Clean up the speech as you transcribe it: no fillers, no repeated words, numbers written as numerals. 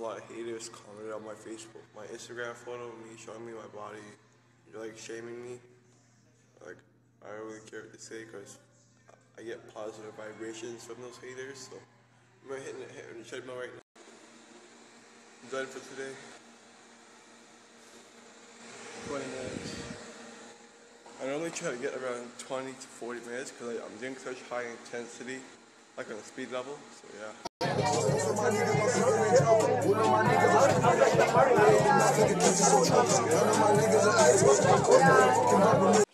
lot of haters commented on my Facebook, my Instagram photo of me showing me my body, like shaming me. Like, I don't really care what they say because I get positive vibrations from those haters. So I'm gonna hit the treadmill right now. I'm done for today. 20 minutes. I normally try to get around 20 to 40 minutes because I'm doing such high intensity, like on a speed level. So yeah.